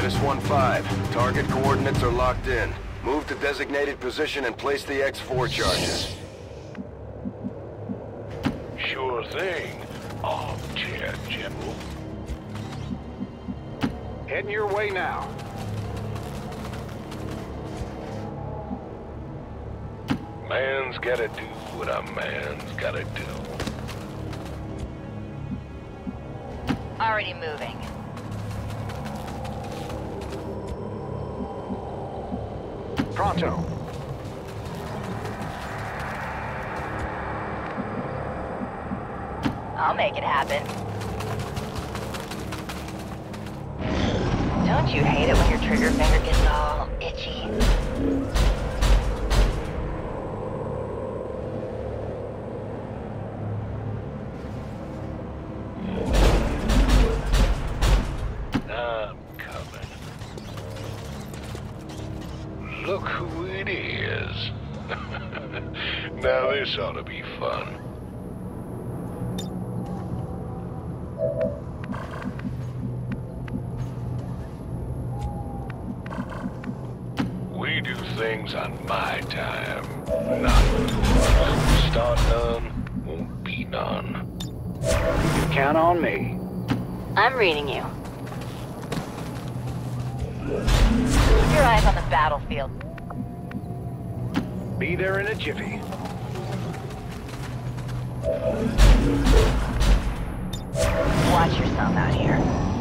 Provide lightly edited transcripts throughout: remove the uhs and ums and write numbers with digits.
-15. Target coordinates are locked in. Move to designated position and place the X4 charges. Sure thing, Armchair General. Heading your way now. Man's gotta do what a man's gotta do. Already moving. Pronto. I'll make it happen. Don't you hate it when your trigger finger gets all itchy? I'm coming. Look who it is. Now this ought to be fun. We do things on my time, not yours. Start none, won't be none. You can count on me. I'm reading you. Keep your eyes on the battlefield. Be there in a jiffy. Watch yourself out here.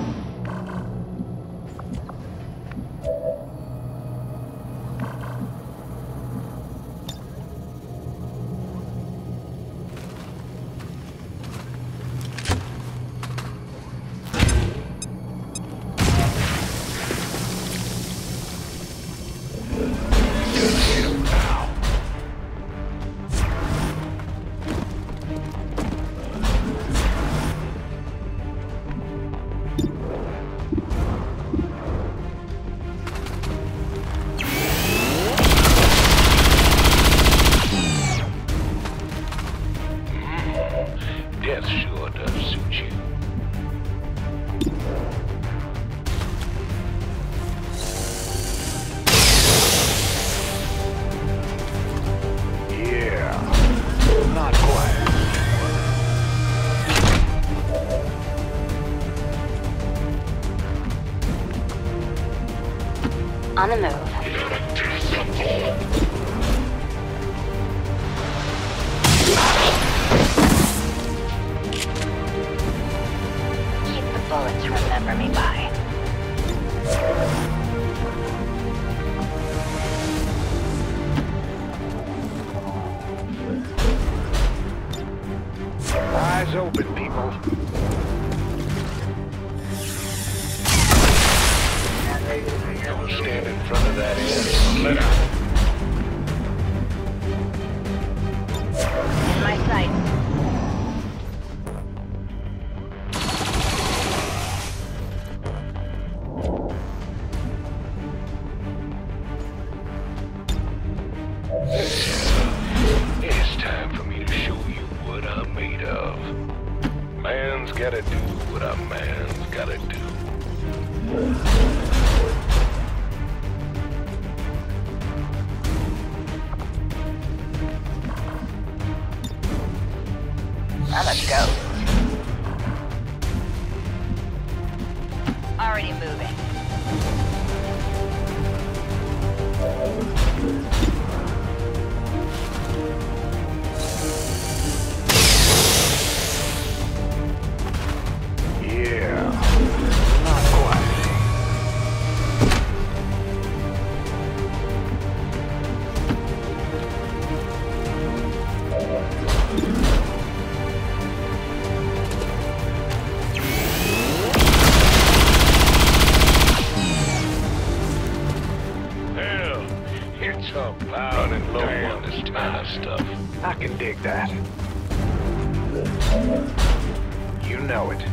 Death sure does suit you. Yeah. Not quite. On the move. Keep the bullets, remember me by. Eyes open, people. Don't stand in front of that end. Let out. In my sights. It's time for me to show you what I'm made of. Man's gotta do what a man's gotta do. I'm a ghost. Already moving. Yeah. Not quite. Hell, it's about running low on this kind of stuff. I can dig that. You know it.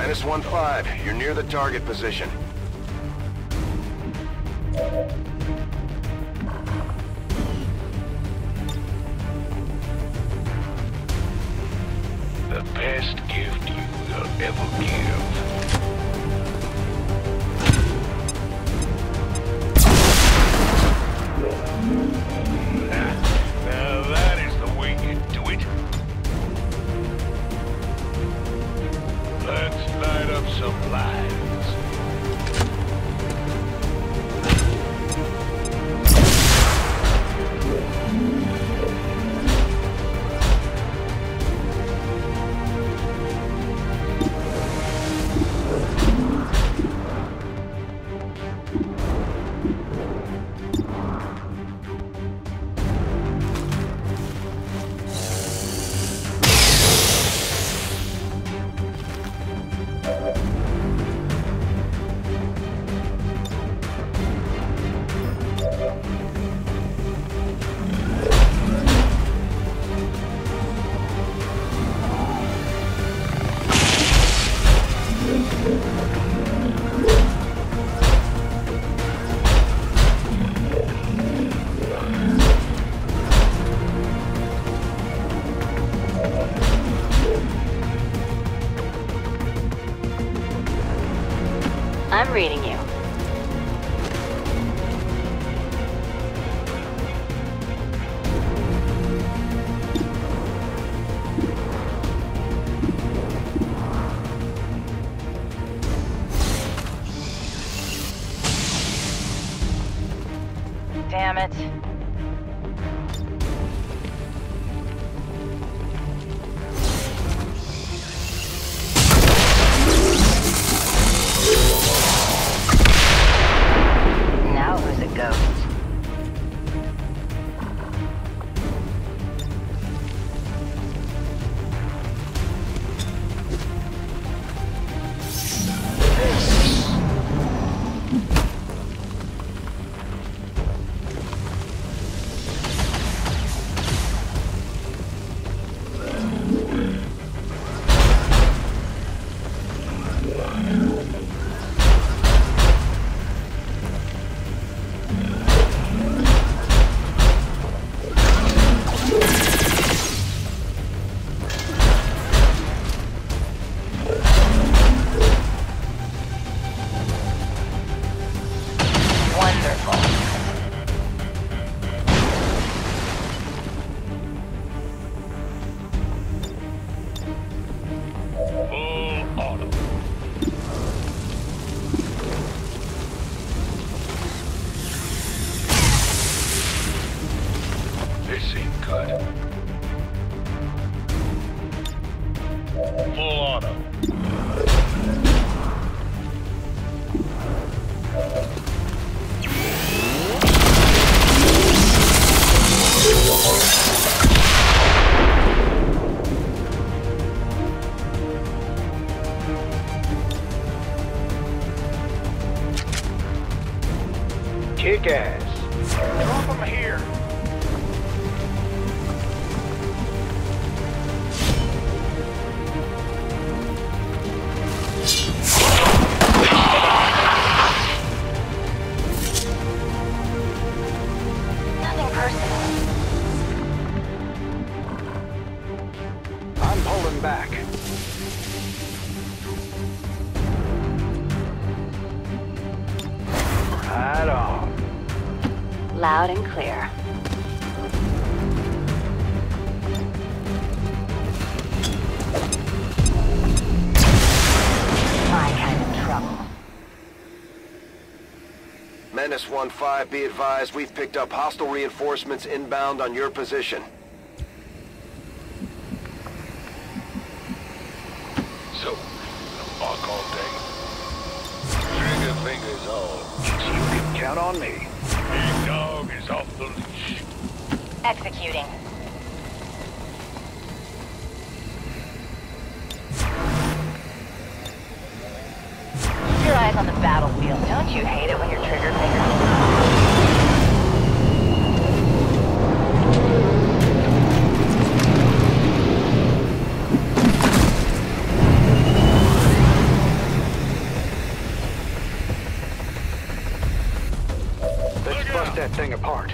Menace 1-5, you're near the target position. The best gift you will ever give. Now that is the way you do it. Let's light up some lights. I'm reading you. Damn it. Now who's it goes? This ain't good. Full auto. Kick ass. Drop 'em here. Nothing personal. I'm pulling back. Right on. Loud and clear. My kind of trouble. Menace 1-5, be advised, we've picked up hostile reinforcements inbound on your position. So, walk all day. Trigger fingers on. You can count on me. Big dog is off the leash. Executing. Keep your eyes on the battlefield. Don't you hate it when your trigger finger... thing apart.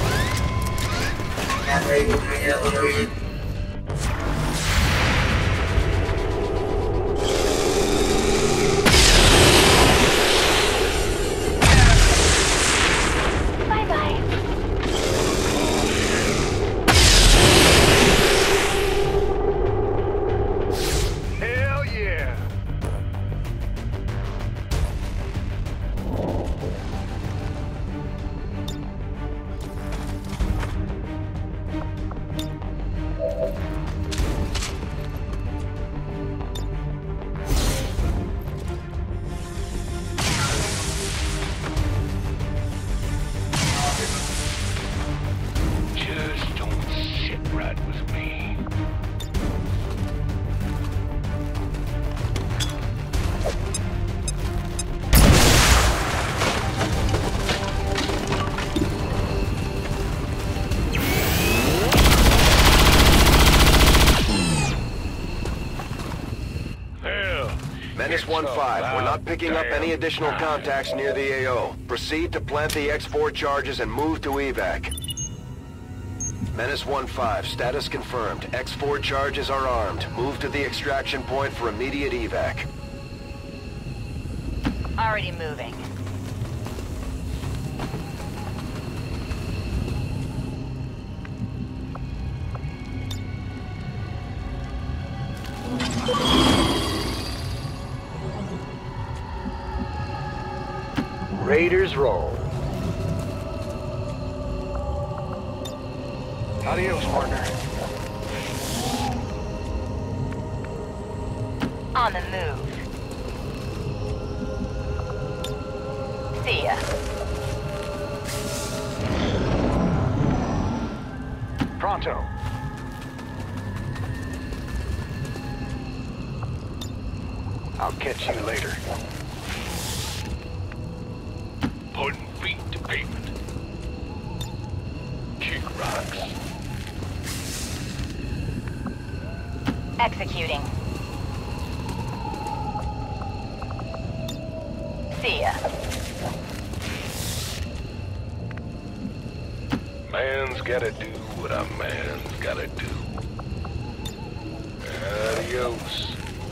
Bye-bye. Hell yeah! Just don't sit right with me. Hell, Menace it's 1-5, we're not about picking up any damn additional time. contacts near the AO. Proceed to plant the X4 charges and move to evac. Menace 1-5, status confirmed. X4 charges are armed. Move to the extraction point for immediate evac. Already moving. Raiders roll. Adios, partner. On the move. See ya. Pronto. I'll catch you later. Putting feet to pavement. Kick rocks. Executing. See ya. Man's gotta do what a man's gotta do. Adios.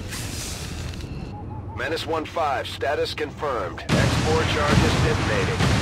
Menace 1-5, status confirmed. X4 charges detonating.